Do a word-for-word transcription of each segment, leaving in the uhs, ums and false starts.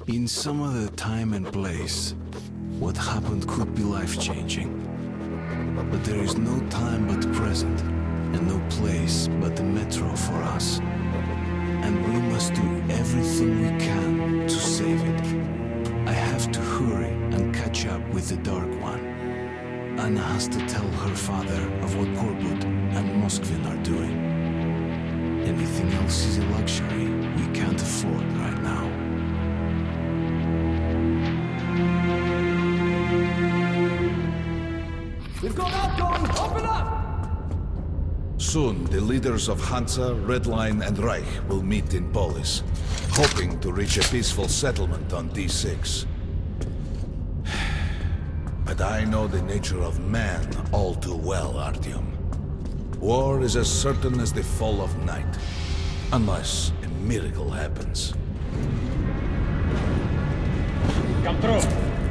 In some other time and place, what happened could be life-changing. But there is no time but the present, and no place but the metro for us. And we must do everything we can to save it. I have to hurry and catch up with the Dark One. Anna has to tell her father of what Korbut and Moskvin are doing. Anything else is a luxury we can't afford right now. We've got outgoing! Open up! Soon, the leaders of Hansa, Red Line, and Reich will meet in Polis, hoping to reach a peaceful settlement on D six. But I know the nature of man all too well, Artyom. War is as certain as the fall of night, unless a miracle happens. Come through!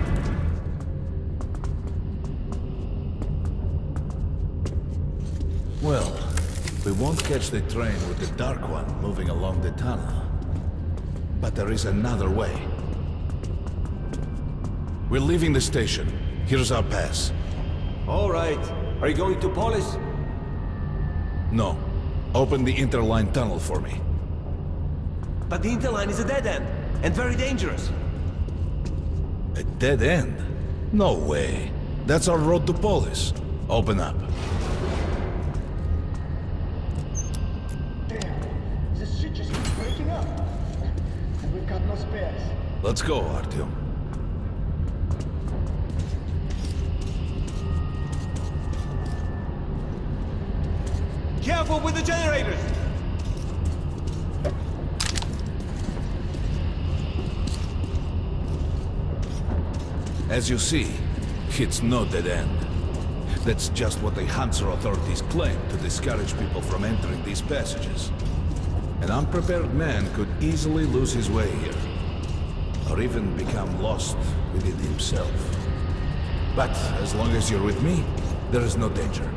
Well, we won't catch the train with the Dark One moving along the tunnel. But there is another way. We're leaving the station. Here's our pass. All right. Are you going to Polis? No. Open the Interline tunnel for me. But the Interline is a dead end, and very dangerous. A dead end? No way. That's our road to Polis. Open up. This shit just keeps breaking up. And we've got no spares. Let's go, Artyom. Careful with the generators! As you see, it's no dead end. That's just what the Hansa authorities claim to discourage people from entering these passages. An unprepared man could easily lose his way here, or even become lost within himself. But as long as you're with me, there is no danger.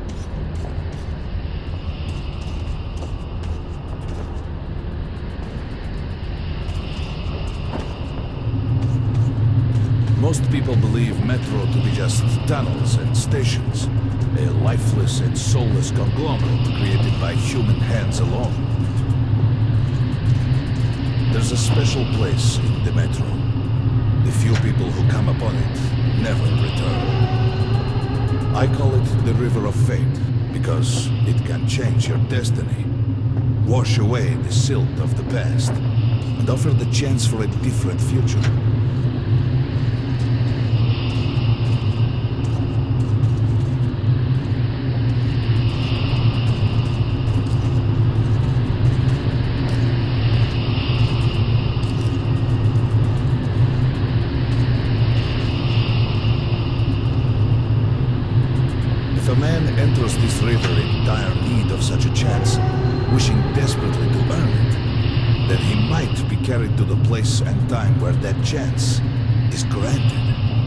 Most people believe Metro to be just tunnels and stations, a lifeless and soulless conglomerate created by human hands alone. There's a special place in the Metro. The few people who come upon it never return. I call it the River of Fate, because it can change your destiny, wash away the silt of the past, and offer the chance for a different future. If a man enters this river in dire need of such a chance, wishing desperately to earn it, then he might be carried to the place and time where that chance is granted.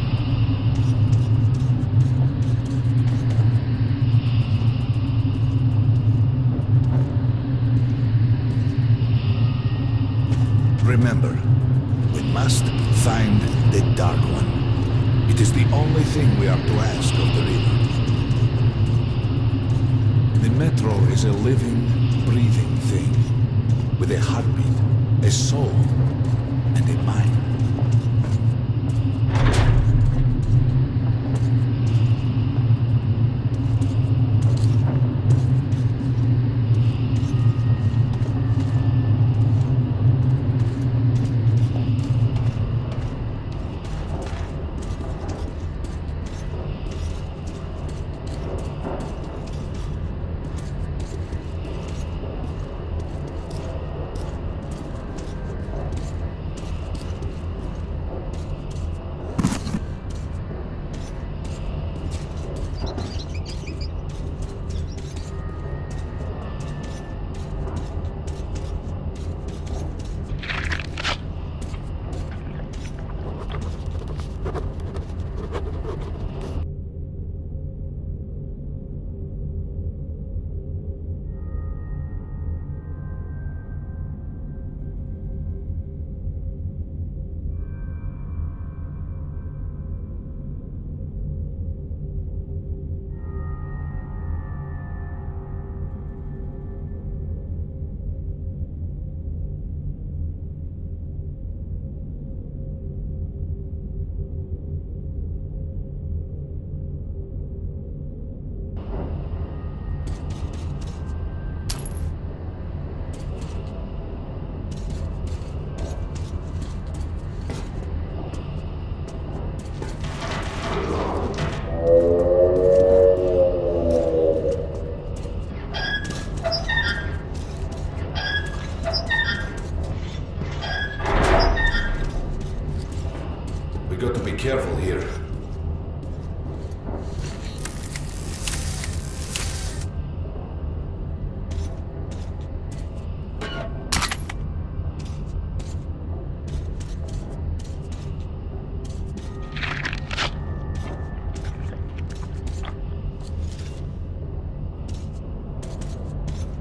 Remember, we must find the Dark One. It is the only thing we are to ask of the river. The Metro is a living, breathing thing, with a heartbeat, a soul, and a mind.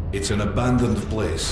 It's an abandoned place.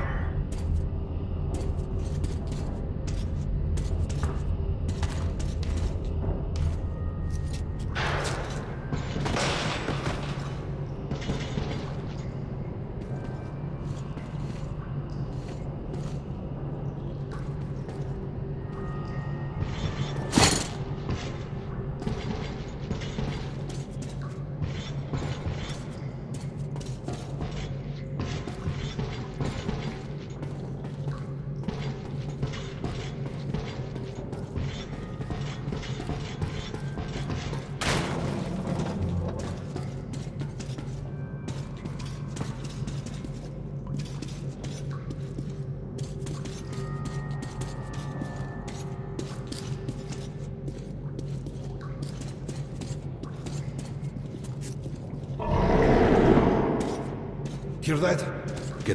Hear that? Get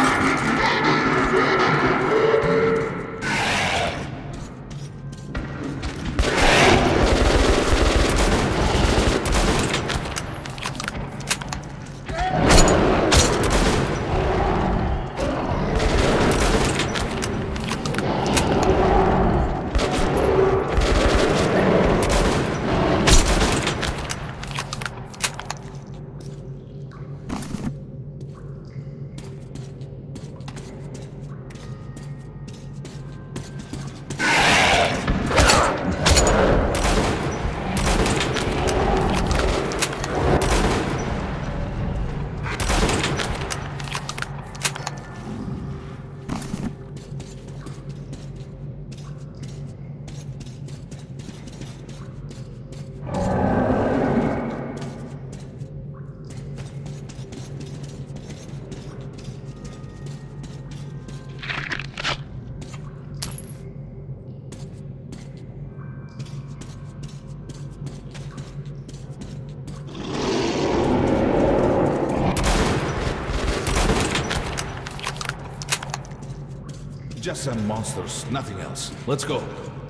just some monsters, nothing else. Let's go.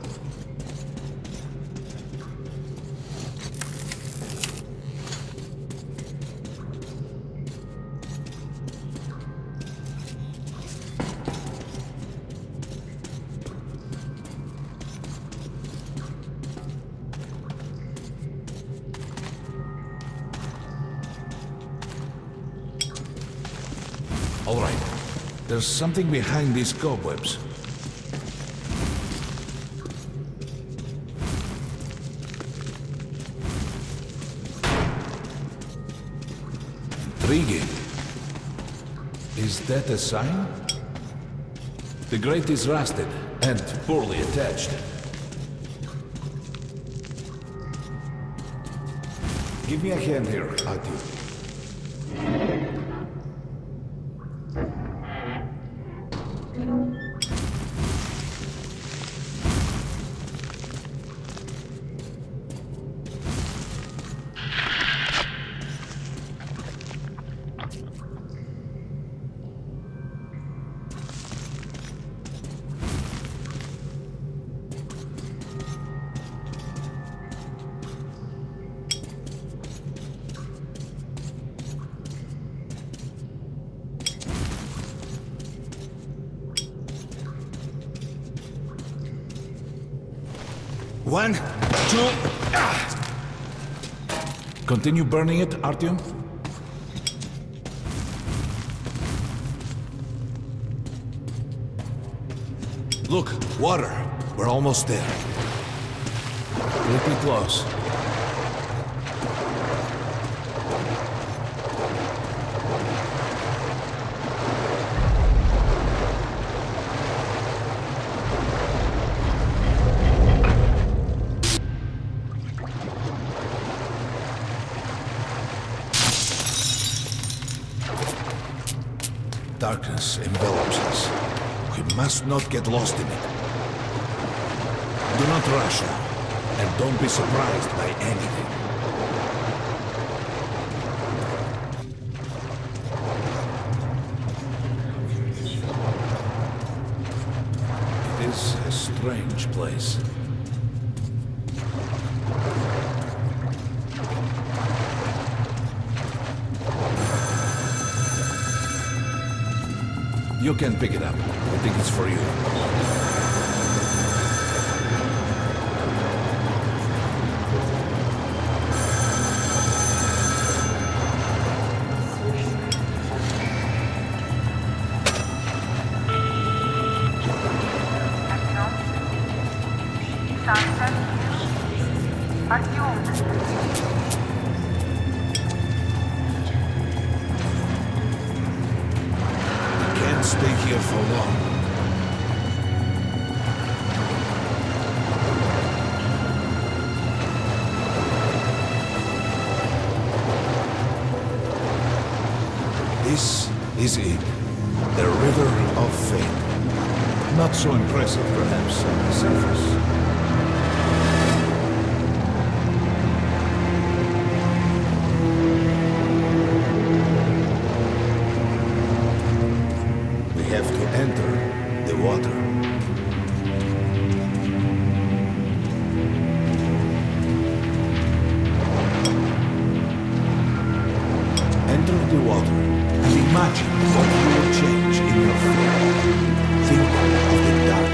All right. There's something behind these cobwebs. Intriguing. Is that a sign? The grate is rusted and poorly attached. Give me a hand here, Ati. One, two... Ah. Continue burning it, Artyom? Look, water. We're almost there. Pretty close. Darkness envelops us. We must not get lost in it. Do not rush now, and don't be surprised by anything. It is a strange place. You can pick it up. I think it's for you. Can't stay here for long. This is it. The River of Fate. Not so impressive, perhaps, on the surface. We have to enter the water. Enter the water and imagine what you will change in your fate. Think of the Dark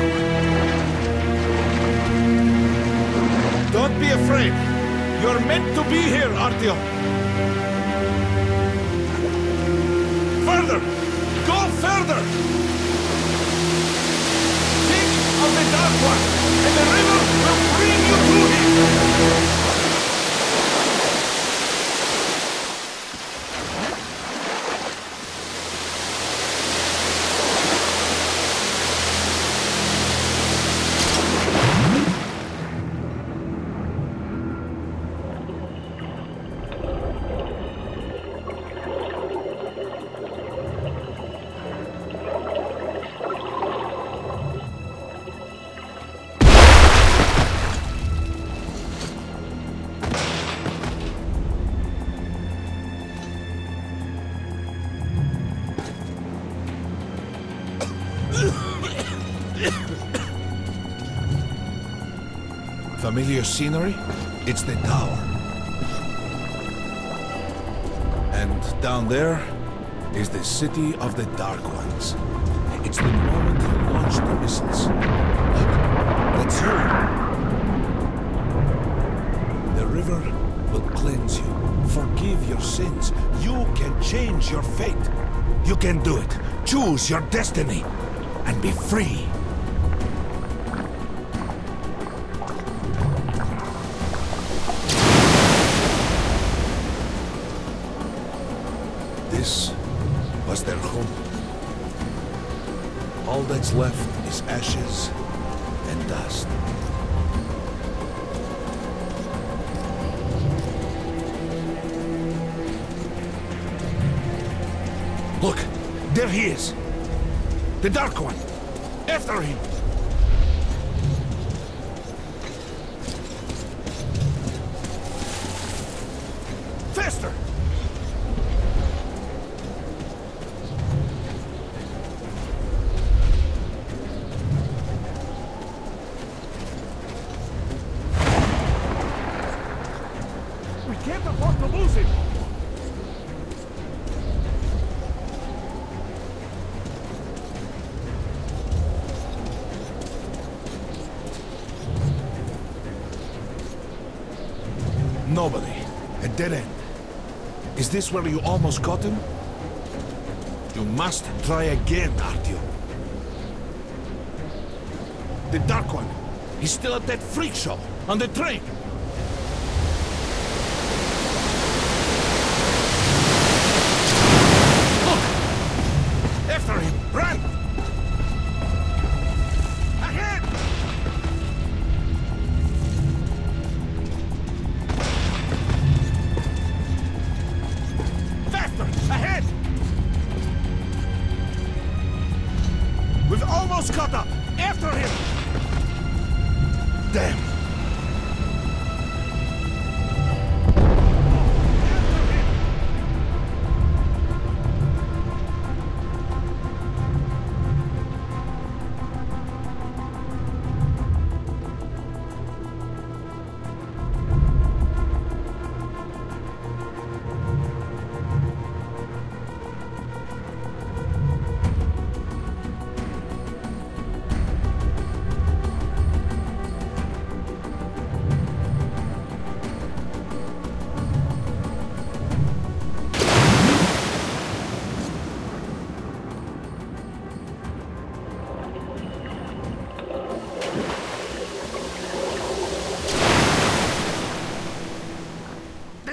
One. Don't be afraid. You're meant to be here, Artyom. Further! Go further! Think of the Dark One, and the river will bring you to him! Familiar scenery? It's the tower. And down there is the city of the Dark Ones. It's the moment you launch the missiles. Look, that's you. The river will cleanse you, forgive your sins. You can change your fate. You can do it. Choose your destiny and be free. This was their home. All that's left is ashes and dust. Look, there he is. The Dark One. After him. Faster! We can't afford to lose him! Nobody. A dead end. Is this where you almost caught him? You must try again, Artyom. The Dark One. He's still at that freak show on the train. Look! After him! Run! Ahead! Ahead! We've almost caught up! After him! Damn!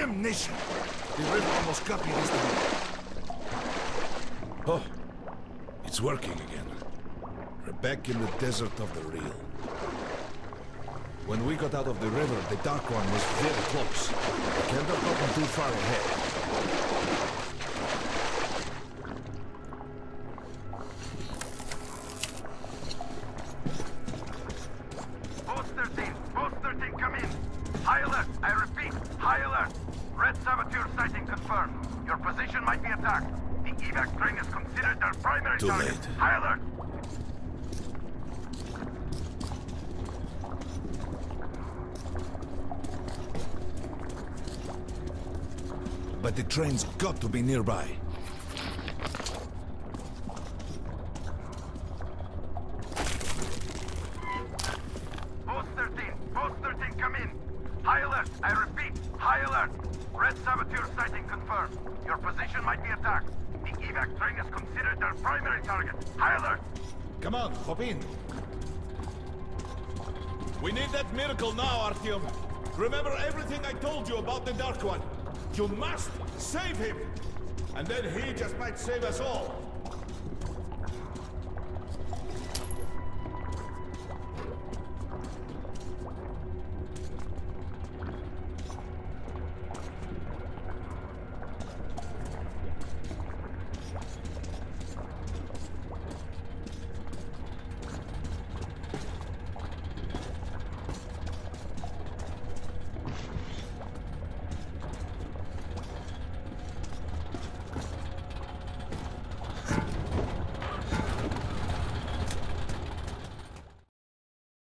Damnation! The river almost got me this time. Oh, it's working again. We're back in the desert of the real. When we got out of the river, the Dark One was very close. Can't have gotten too far ahead. Post thirteen! Post thirteen, come in! High alert! I repeat, high alert! Red Saboteur sighting confirmed. Your position might be attacked. The evac train is considered their primary Too target. late. High alert! But the train's got to be nearby. Post thirteen! Post thirteen, come in! High alert! I repeat, high alert! Red Saboteur sighting confirmed. Your position might be attacked. The evac train is considered their primary target. High alert! Come on, hop in. We need that miracle now, Artyom. Remember everything I told you about the Dark One. You must save him! And then he just might save us all.